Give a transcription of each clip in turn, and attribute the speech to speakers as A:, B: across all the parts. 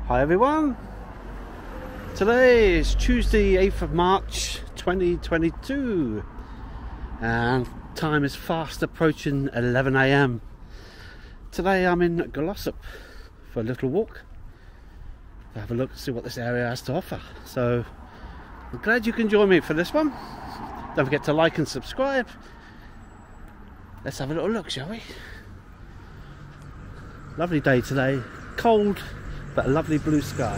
A: Hi everyone, today is Tuesday 8th of March 2022 and time is fast approaching 11 AM. Today I'm in Glossop for a little walk to have a look and see what this area has to offer. So I'm glad you can join me for this one. Don't forget to like and subscribe. Let's have a little look, shall we? Lovely day today, cold but a lovely blue sky.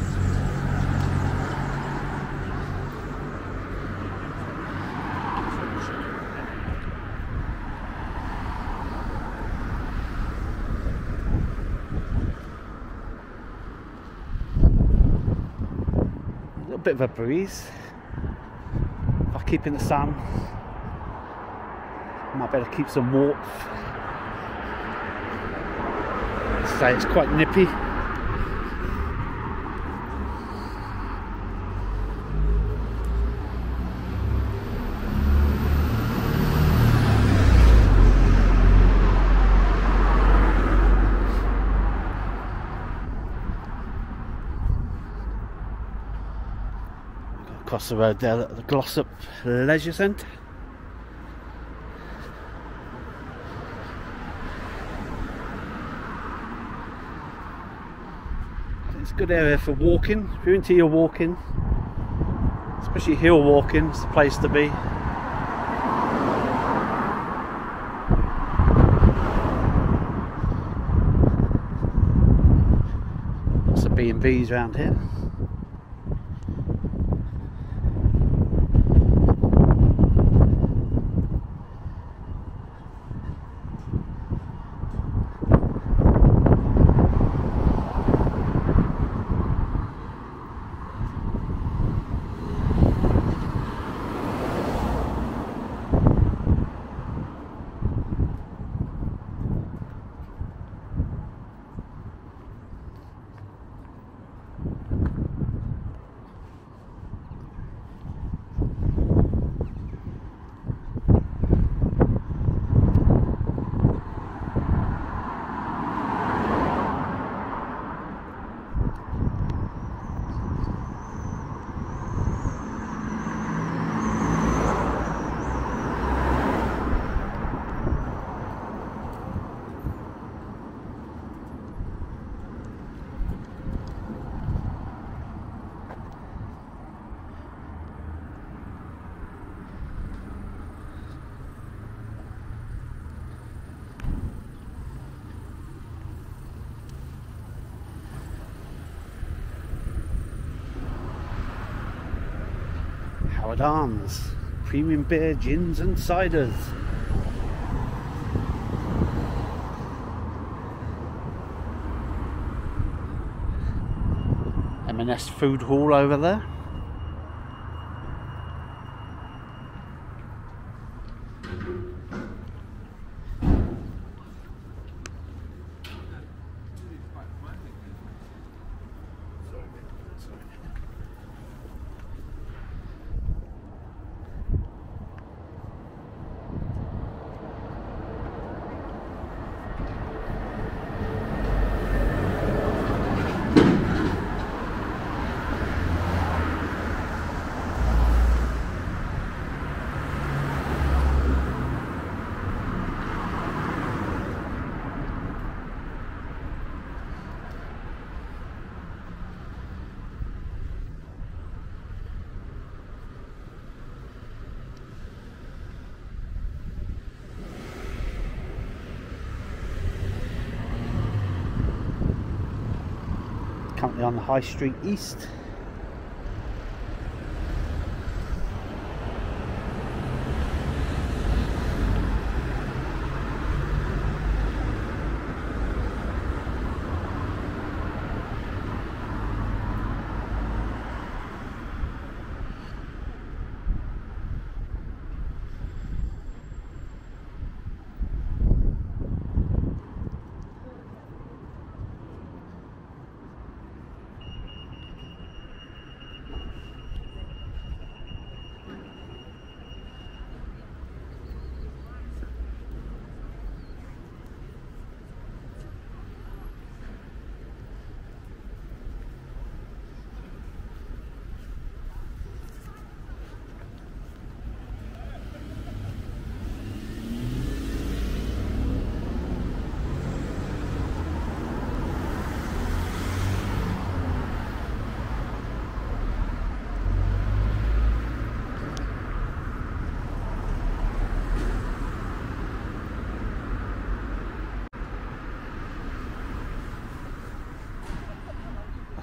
A: A little bit of a breeze. If I keep in the sun, I might better keep some warmth. Say it's quite nippy. Across the road there at the Glossop Leisure Centre. It's a good area for walking. If you're into your walking, especially hill walking, it's the place to be. Lots of B&Bs around here. Howard Arms, premium beer, gins and ciders. M&S Food Hall over there. Currently on the High Street East.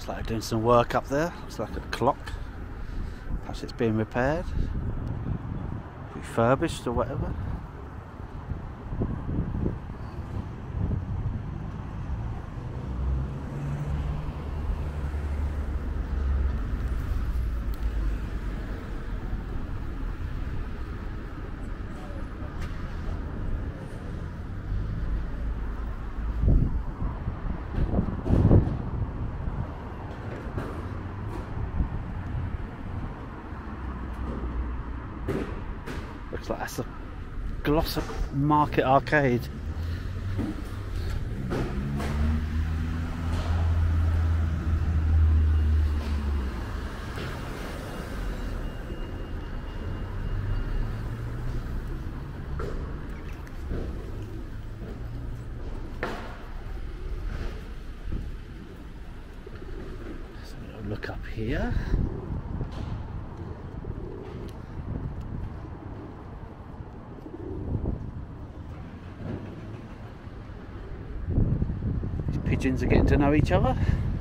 A: Looks like they're doing some work up there. Looks like a clock. Perhaps it's being repaired, refurbished or whatever. Looks like that's a Glossop Market Arcade. So look up here. Pigeons are getting to know each other.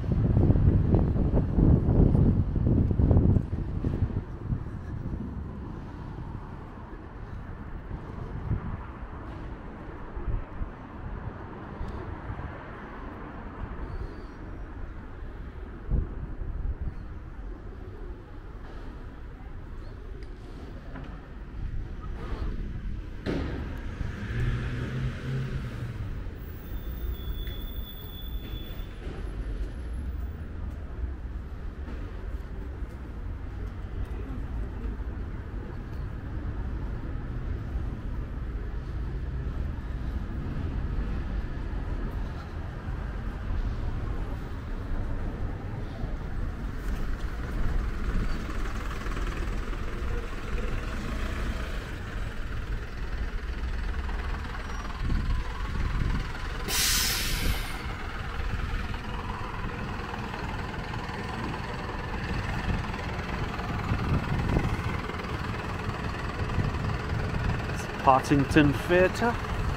A: Partington Theatre.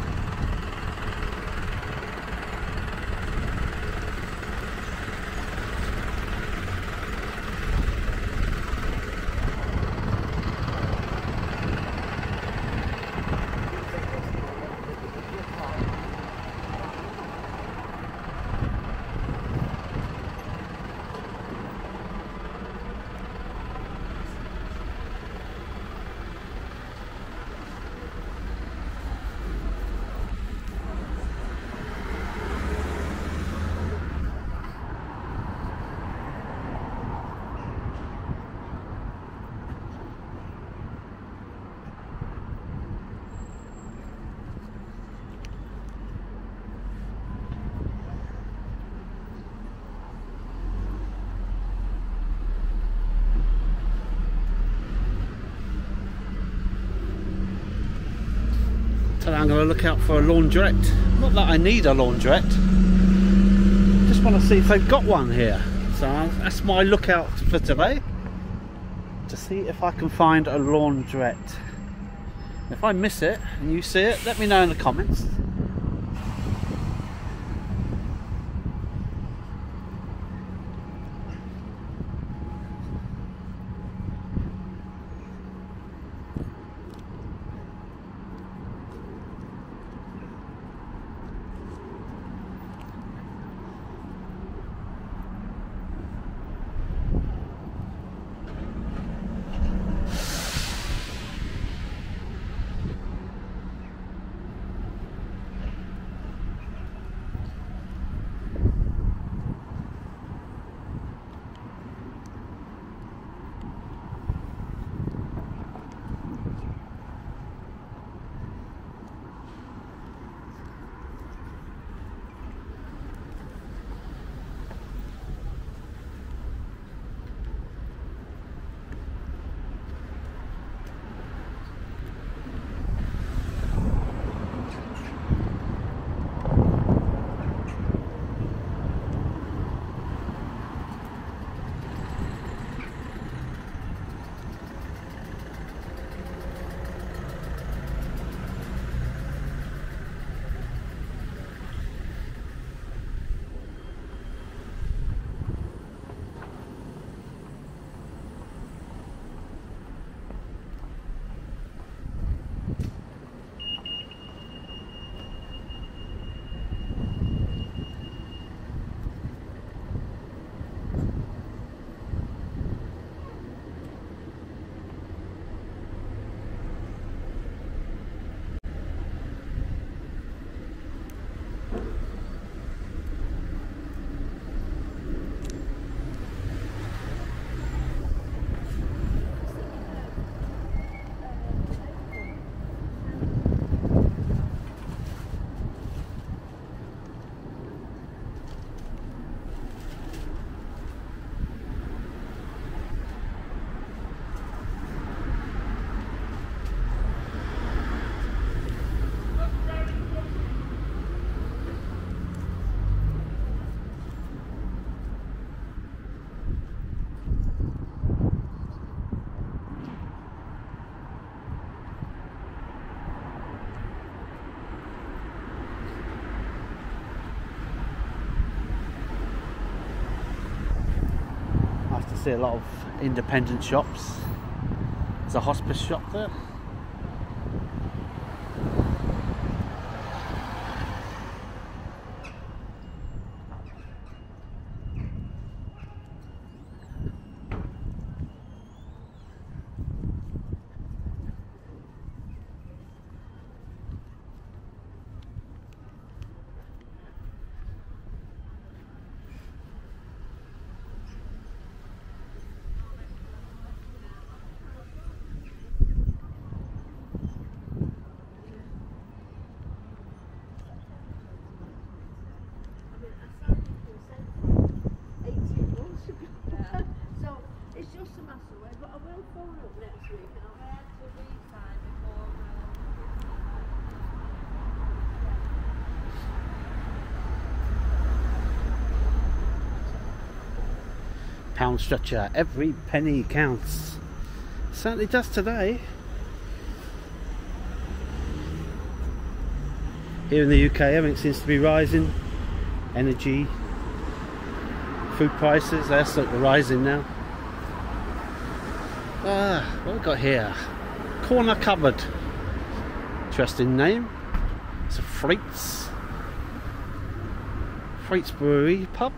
A: I'm going to look out for a laundrette. Not that I need a laundrette, just want to see if they've got one here. So that's my lookout for today, to see if I can find a laundrette. If I miss it and you see it, let me know in the comments. see a lot of independent shops. There's a hospice shop there. Pound stretcher, every penny counts. Certainly does today. Here in the UK, everything seems to be rising. Energy, food prices, they're sort of rising now. What have we got here? Corner Cupboard. Interesting name. It's a Freight's Brewery pub.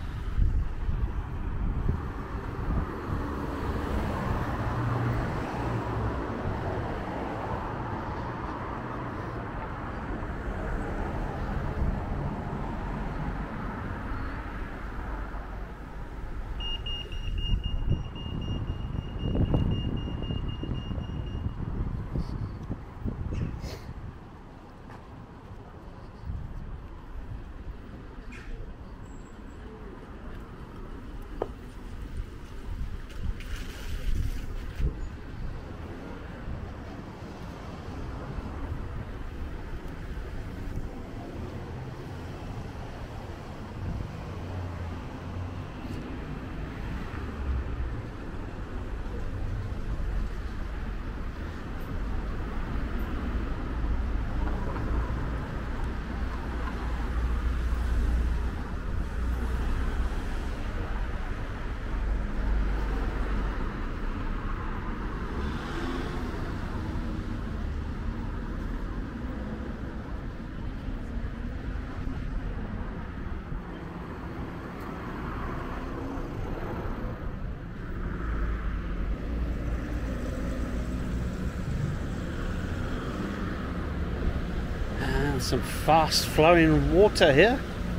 A: Some fast flowing water here.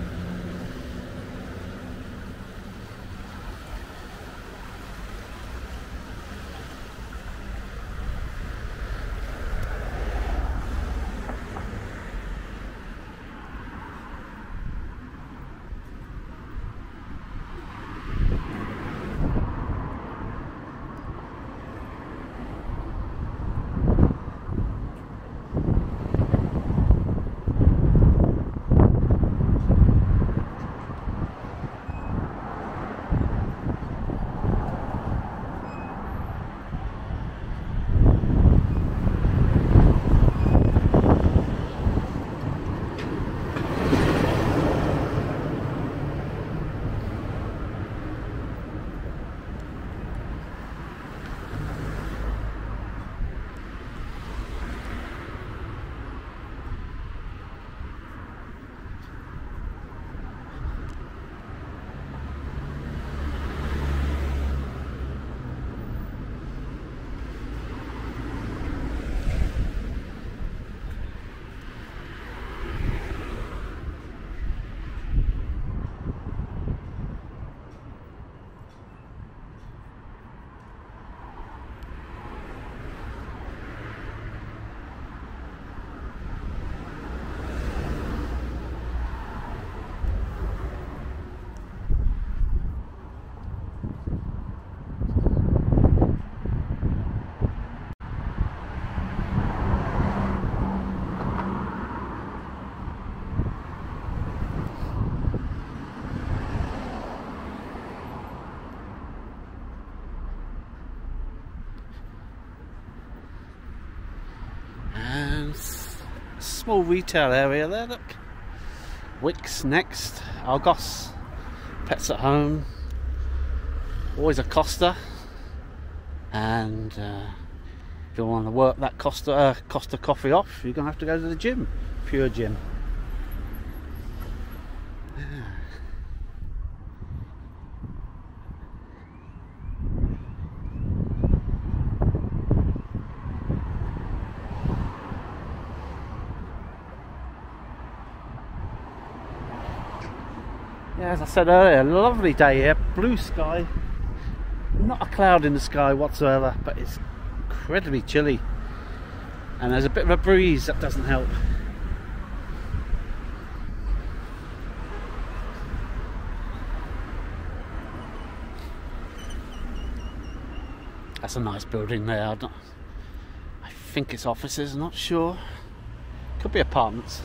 A: Small retail area there, look. Wickes Next, Argos, Pets at Home, Always a Costa, and if you want to work that Costa coffee off, you're going to have to go to the gym, Pure Gym. Yeah, as I said earlier, lovely day here, blue sky, not a cloud in the sky whatsoever, but it's incredibly chilly, and there's a bit of a breeze that doesn't help. That's a nice building there. I think it's offices, not sure. Could be apartments.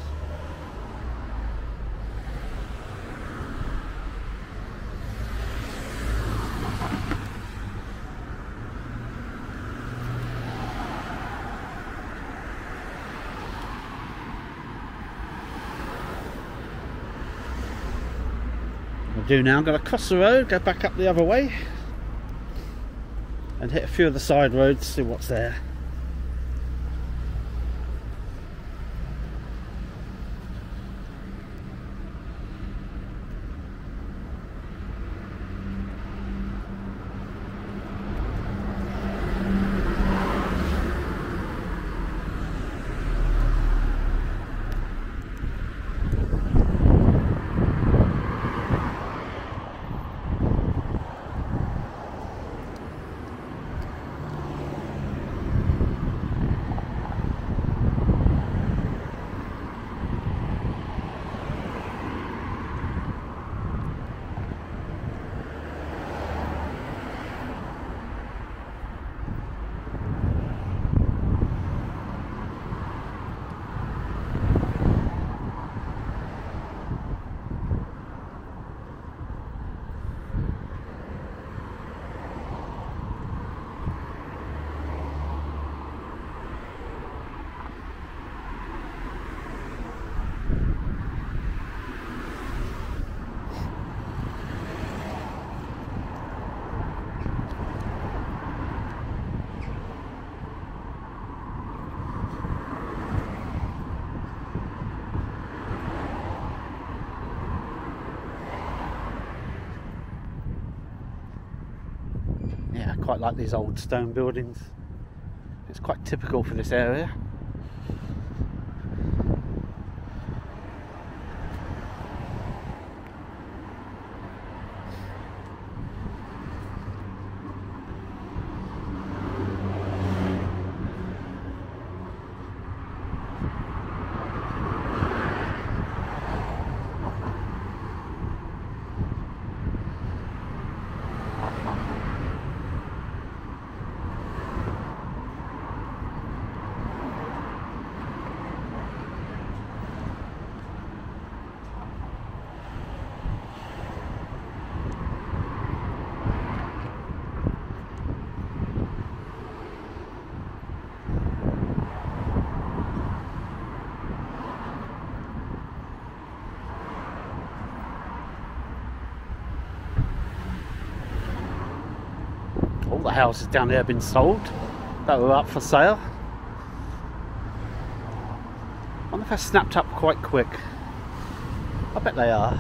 A: Do now, I'm going to cross the road, go back up the other way and hit a few of the side roads, see what's there. Yeah, I quite like these old stone buildings. It's quite typical for this area. All the houses down there have been sold that were up for sale. I wonder if they're snapped up quite quick. I bet they are.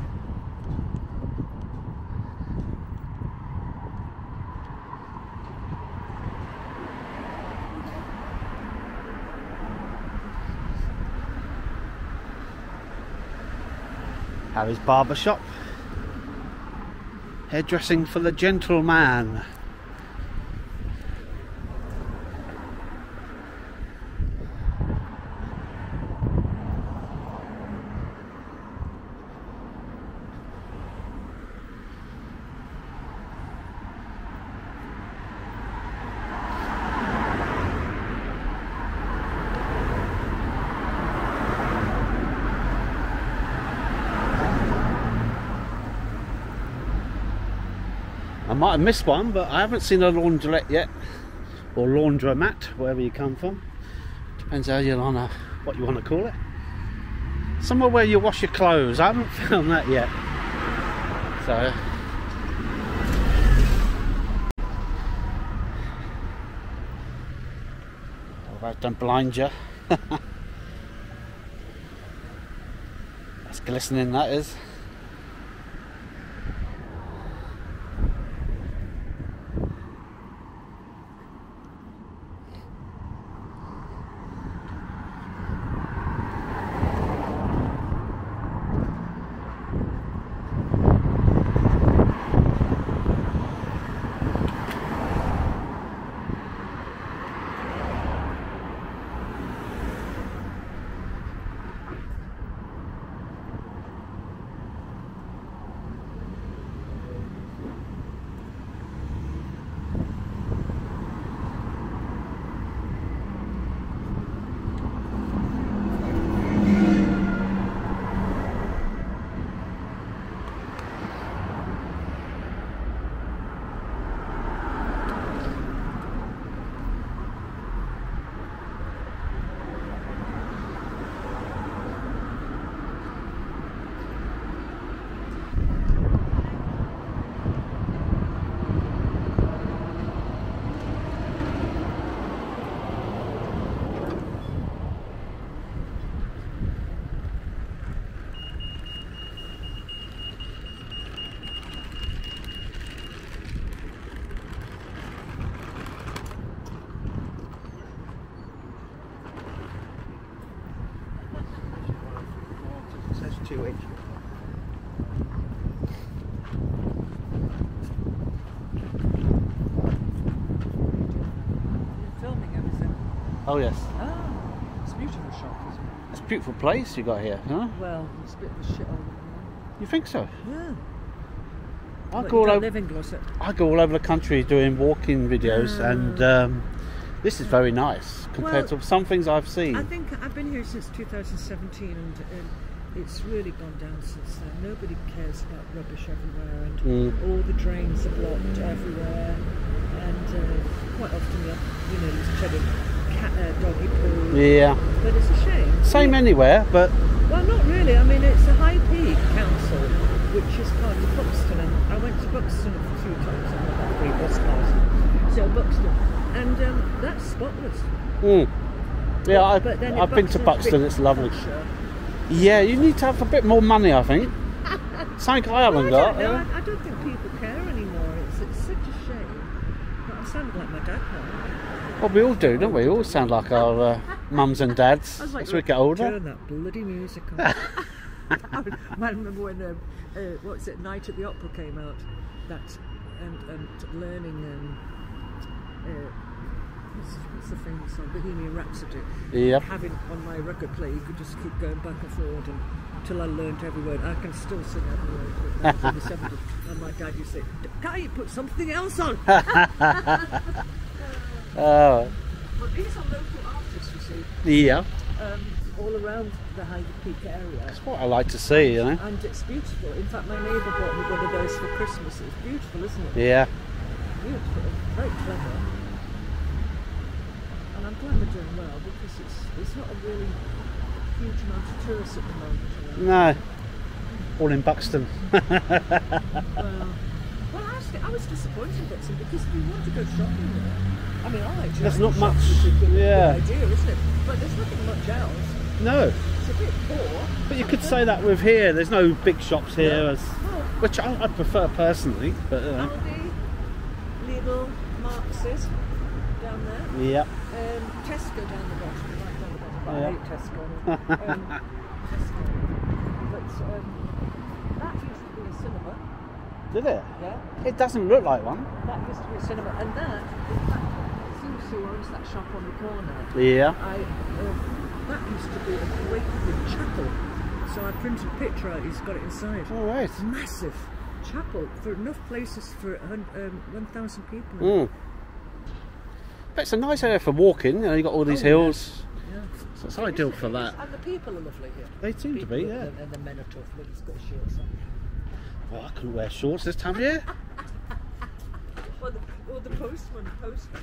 A: Harry's barber shop. Hairdressing for the gentleman. I might have missed one, but I haven't seen a laundrette yet, or laundromat, wherever you come from. Depends how you wanna, what you want to call it. Somewhere where you wash your clothes. I haven't found that yet. So I don't blind you. That's glistening, that is. To it.
B: Filming everything.
A: Oh yes.
B: Ah, it's a beautiful shot, isn't it?
A: It's a beautiful place you got here, huh?
B: Well, it's a bit of a shithole.
A: You think so?
B: Yeah.
A: I
B: But
A: go
B: you
A: all
B: don't
A: over.
B: live in Glossop.
A: I go all over the country doing walking videos, and this is very nice compared
B: Well,
A: to some things I've seen.
B: I think I've been here since 2017, and it's really gone down since then. Nobody cares about rubbish everywhere, and all the drains are blocked everywhere. And quite often, you know, there's shed of doggy poo.
A: Yeah.
B: But it's a shame.
A: Same anywhere, but
B: Well, not really. I mean, it's a High Peak council, which is part of Buxton. And I went to Buxton a few times. I got free bus pass. So Buxton, and that's spotless.
A: yeah,
B: But then
A: I've been to Buxton. It's lovely.
B: Culture.
A: Yeah, you need to have a bit more money, I think. Something I haven't got.
B: I
A: Yeah.
B: don't think people care anymore. It's such a shame. But I sound like my dad now.
A: Well, we all do, don't we? We all sound like our mums and dads
B: I was like,
A: as we get older.
B: turn that bloody music on. I remember when what's it, Night at the Opera came out. That and learning. What's the famous song? Bohemian Rhapsody.
A: Yep.
B: Having on my record player, you could just keep going back and forward until I learned every word. I can still sing every word. But that was in the 70s. And my dad used to say, "Can't you put something else on?"
A: Oh,
B: But these are local artists, you see,
A: yeah.
B: all around the High Peak area.
A: That's what I like to see, you know.
B: And it's beautiful. In fact, my neighbour bought me one of those for Christmas. It's beautiful, isn't it?
A: Yeah.
B: Beautiful. Very clever. And I'm glad they're doing well because it's not a really huge amount of tourists at the moment. You know?
A: No. All in Buxton.
B: Well, actually, I was disappointed in Buxton because we want to go shopping there. I mean, I like to.
A: There's not
B: shop,
A: much,
B: which is a good
A: yeah.
B: idea, isn't it? But there's nothing much else.
A: No.
B: It's a bit poor.
A: But you could say that with here. There's no big shops here,
B: Yeah.
A: as, which I prefer personally. But
B: Aldi, Lidl, Marx's down there.
A: yeah.
B: Tesco down the bottom, right down the bottom. But
A: Yeah.
B: I hate Tesco. Tesco. But that used to be a cinema.
A: Did it?
B: Yeah.
A: It doesn't look like one.
B: That used to be a cinema, and that, in fact, Susu owns that shop on the corner.
A: Yeah.
B: That used to be a great big chapel. So I printed a picture out. He's got it inside.
A: All right.
B: Massive chapel for enough places for 1,000 people.
A: But it's a nice area for walking. You know, you got all these hills.
B: Yeah.
A: So it's ideal for that.
B: And the people are lovely here.
A: They seem to be,
B: People,
A: yeah.
B: And the men are tough. Look, he's got his shorts on.
A: Well, I couldn't wear shorts this time of year.
B: Or the postman person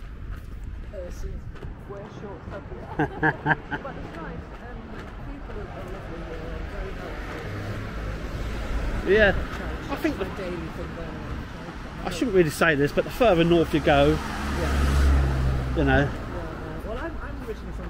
B: wear shorts up here. But it's nice. People are lovely here and very helpful.
A: Yeah. I think
B: my daily thing there.
A: I shouldn't really say this, but the further north you go,
B: Yeah.
A: you know.
B: Well, I'm originally from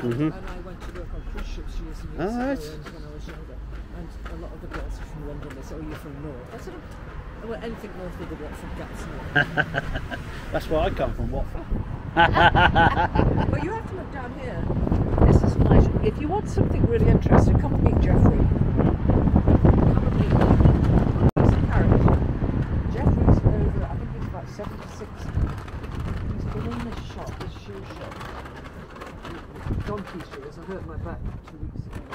B: and I went to work on cruise ships years and years
A: Oh, right.
B: ago when I was younger. And a lot of the girls are from London. They say, "Oh, you're from North." I said, "Well, anything north of the Watford Gat's North."
A: That's where I come from, Watford.
B: But you have to look down here. This is nice. If you want something really interesting, come and meet Jeffrey. Come and meet him. He's a character. Jeffrey's over, I think he's about 76. He's been in this shop, this shoe shop. Donkey shoes. I hurt my back 2 weeks ago.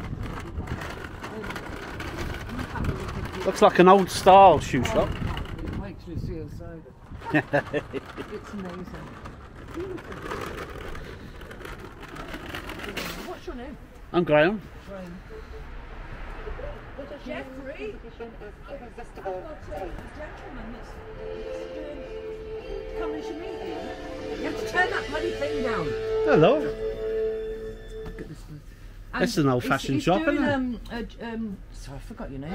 B: You have a look at
A: Looks like an old style shoe shop.
B: it makes me feel so. It's amazing. What's your name?
A: I'm Graham.
B: Jeffrey? I've got a gentleman that's come and should meet you. You have to turn that bloody thing down.
A: Hello.
B: Look at this one.
A: It's an old-fashioned shop,
B: doing,
A: isn't
B: sorry, I forgot your name.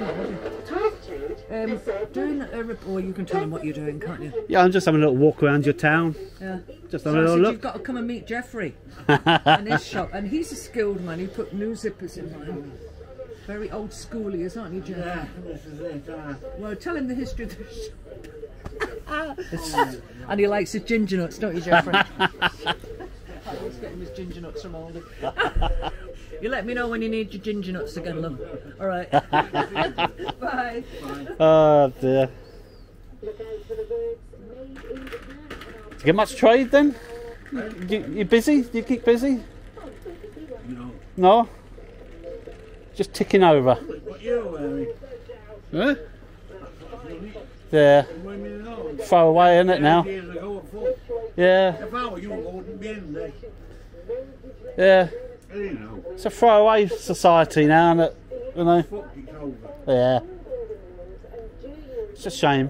B: Doing a or you can tell him what you're doing, can't you?
A: Yeah, I'm just having a little walk around your town.
B: Yeah.
A: Just
B: So
A: having a
B: I
A: little
B: said,
A: look.
B: you've got to come and meet Jeffrey in his shop, and he's a skilled man. He put new zippers in mine. Very old schoolies, aren't you, Jeffrey?
C: Yeah, this is it.
B: Well, tell him the history of the shop. And he likes his ginger nuts, don't you, Jeffrey? I always get him his ginger nuts from Aldi. You let me know when you need your ginger nuts again, love. All right. Bye.
A: Oh dear. Do you get much trade then? You busy? Do you keep busy?
C: No.
A: No? Just ticking over.
C: What you're wearing?
A: Huh? Yeah.
C: When you know.
A: Throw away, isn't it now?
C: Years ago, I thought,
A: Yeah.
C: if I were you, I wouldn't be in this.
A: Yeah.
C: You know,
A: It's a throwaway society now, isn't it? You know?
C: fuck it's over.
A: Yeah. It's a shame.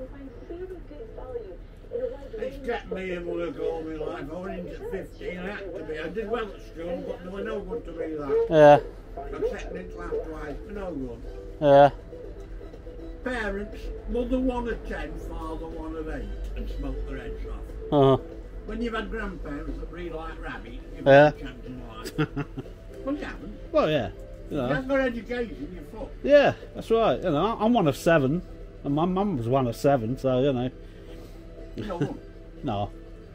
C: It's kept me in work all my life. I went into 15, I had to be. I did well at school, but they were no good to me that.
A: Yeah.
C: I'm second in class twice, for no good.
A: Yeah.
C: Parents, mother 1 of 10, father 1 of 8, and smoked their heads off.
A: Uh-huh.
C: When you've had grandparents that breed like rabbits, you've
A: Yeah.
C: got a chance in life. Well, you haven't.
A: Well, yeah. You
C: You
A: know.
C: haven't got education, you're fucked.
A: Yeah, that's right. You know, I'm one of 7, and my mum was one of 7, so you know.
C: No.
A: No.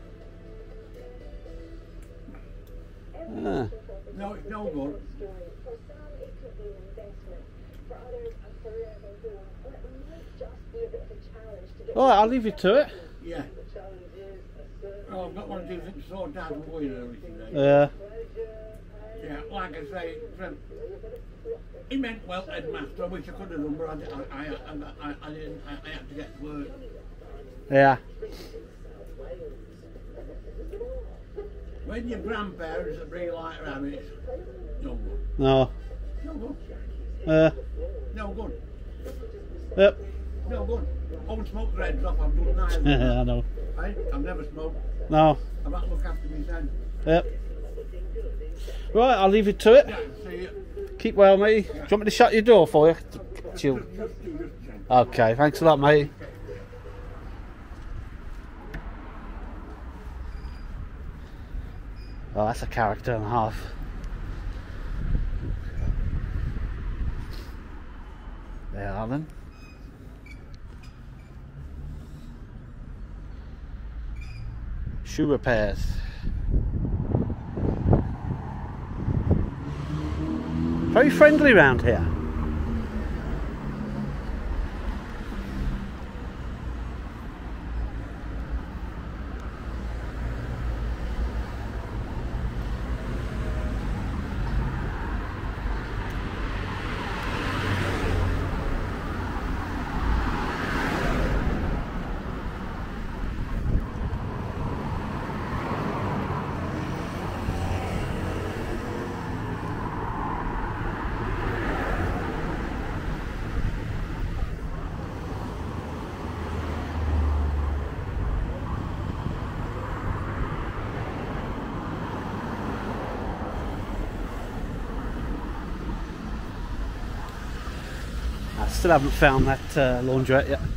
A: Ah.
C: No, it's no good.
A: All right, I'll leave you to it.
C: Yeah. Oh, I've got one of these that sort out the oil early today.
A: Yeah.
C: Yeah, like I say, he meant well, headmaster. I wish I could have done, but I didn't. I had to get to work.
A: Yeah.
C: When your grandparents that breed like rabbits, no good.
A: No.
C: No good.
A: No
C: good.
A: Yep.
C: No good. I would smoke the heads off. I've done neither.
A: I know.
C: I've never smoked.
A: No.
C: I've had to look after myself.
A: Yep. Right, I'll leave you to it.
C: Yeah, see you.
A: Keep well, mate. Do you want me to shut your door for you? Chill.
C: Just
A: Okay, thanks a lot, mate. Oh, that's a character and a half. There are then. Shoe repairs. Very friendly round here. I still haven't found that laundrette yet.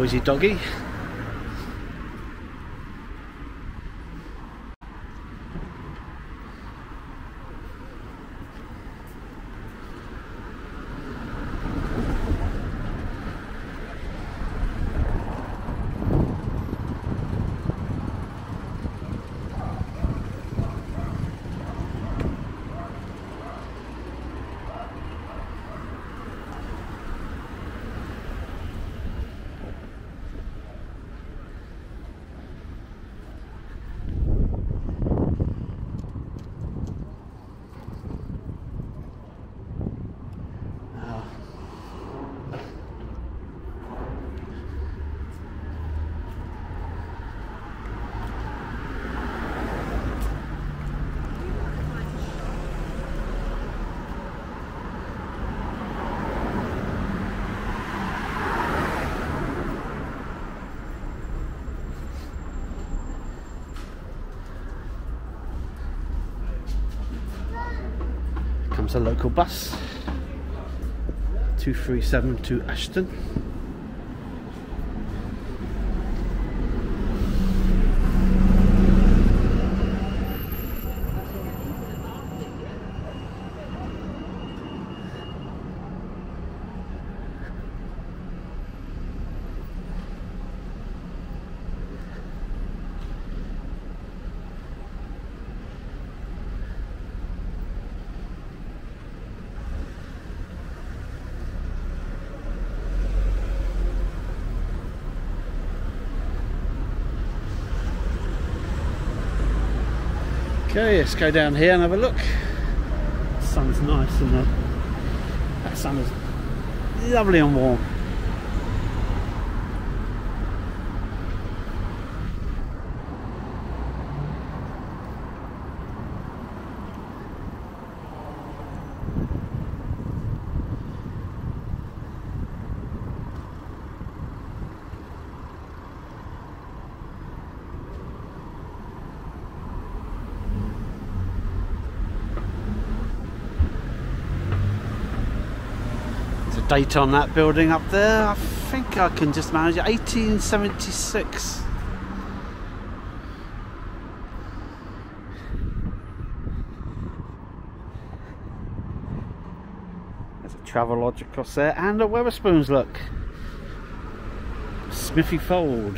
A: noisy doggy. Comes a local bus, 237 to Ashton. Okay, let's go down here and have a look. The sun's nice and that sun is lovely and warm. Date on that building up there, I think I can just manage it, 1876. There's a Travelodge across there and a Wetherspoons, look. Smithy Fold.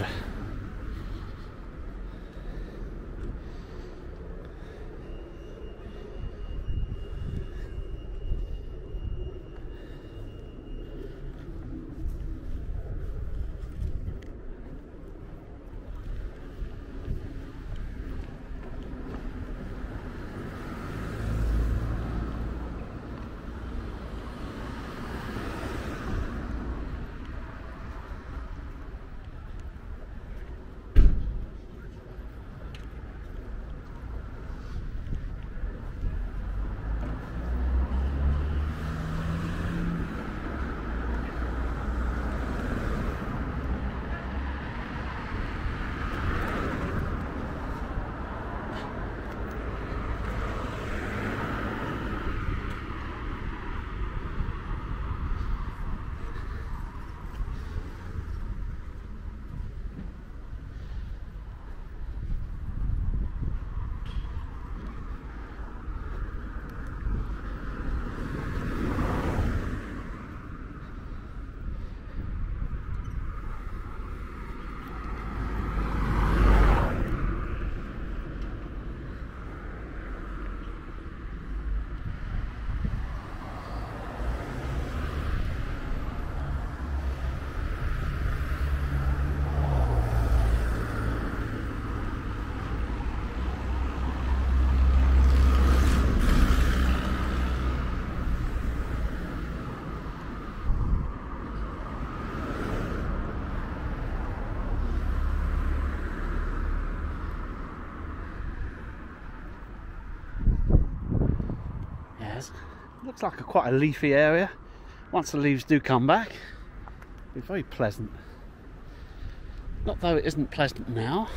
A: Looks like quite a leafy area. Once the leaves do come back, it'll be very pleasant. Not though it isn't pleasant now.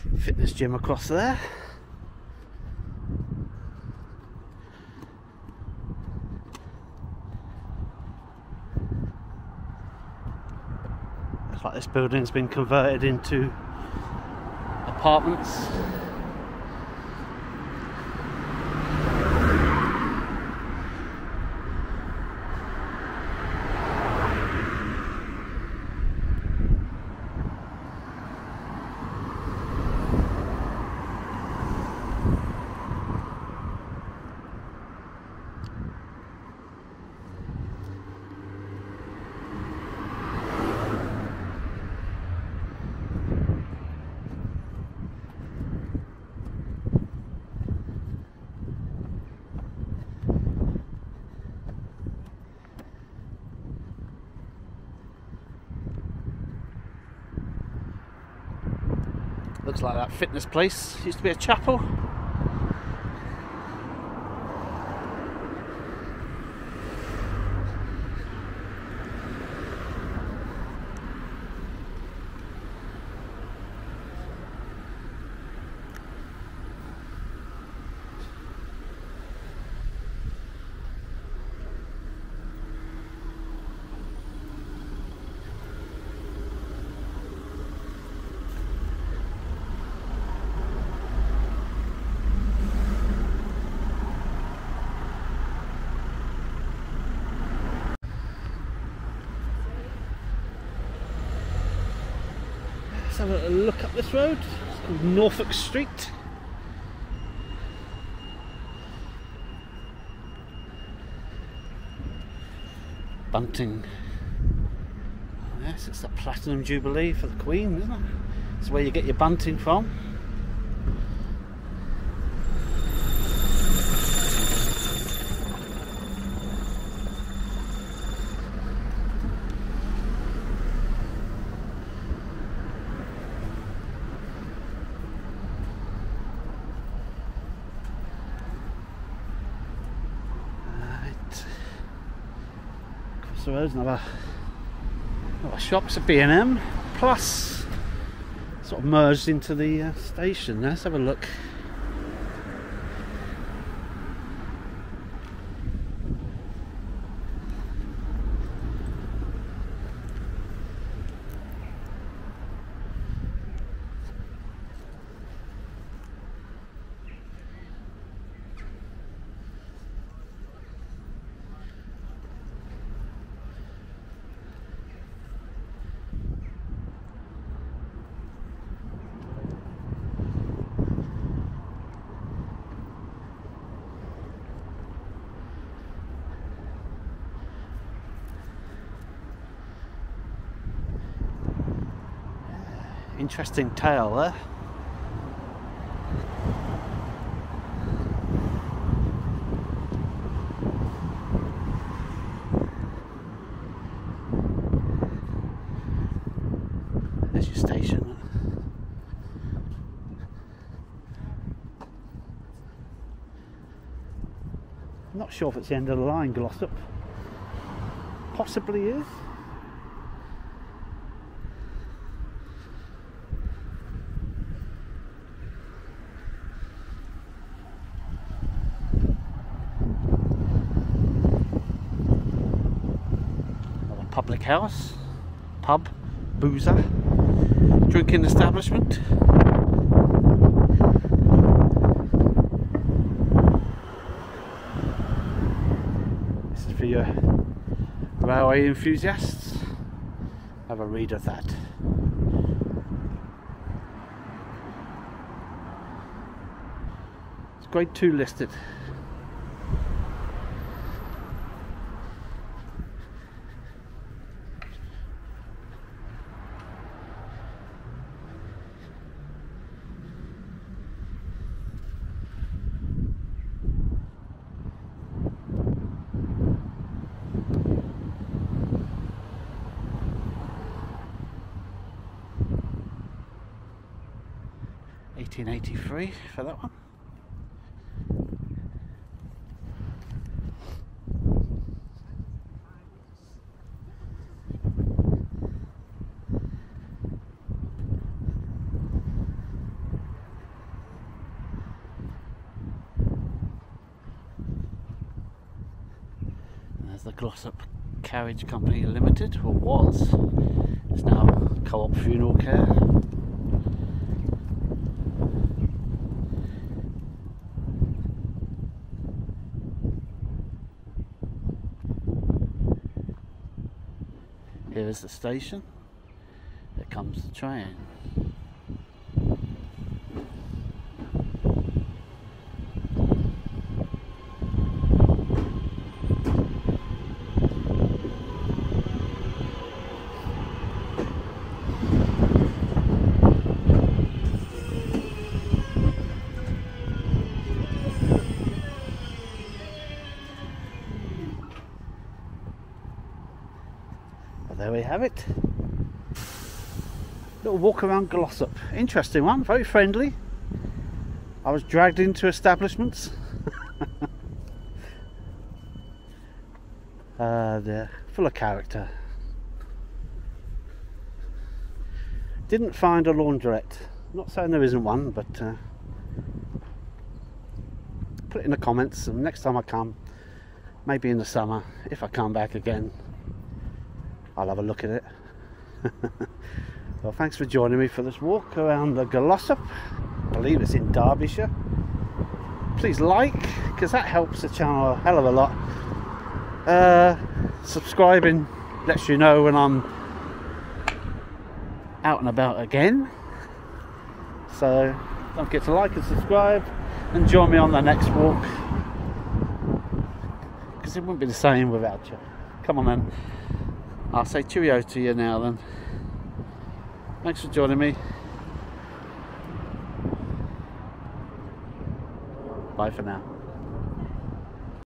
A: fitness gym across there. Looks like this building's been converted into apartments. Looks like that fitness place used to be a chapel. Let's have a look up this road. It's called Norfolk Street. Bunting. Oh, yes, it's the Platinum Jubilee for the Queen, isn't it? It's where you get your bunting from. So there's another shop. It's a B&M Plus, sort of merged into the station. Let's have a look. Interesting tale there. There's your station. I'm not sure if it's the end of the line, Glossop. Possibly is. Public house, pub, boozer, drinking establishment. This is for your railway enthusiasts. Have a read of that. It's grade 2 listed. $18.83 for that one. There's the Glossop Carriage Company Limited, or was. It's now Co-op Funeral Care. Here is the station. Here comes the train. There we have it. Little walk around Glossop. Interesting one, very friendly. I was dragged into establishments. They're full of character. Didn't find a laundrette. Not saying there isn't one, but put it in the comments, and next time I come, maybe in the summer, if I come back again, I'll have a look at it. Well, thanks for joining me for this walk around the Glossop. I believe it's in Derbyshire. Please like, because that helps the channel a hell of a lot. Subscribing lets you know when I'm out and about again. So don't forget to like and subscribe, and join me on the next walk, because it wouldn't be the same without you. Come on then. I'll say cheerio to you now then. Thanks for joining me. Bye for now.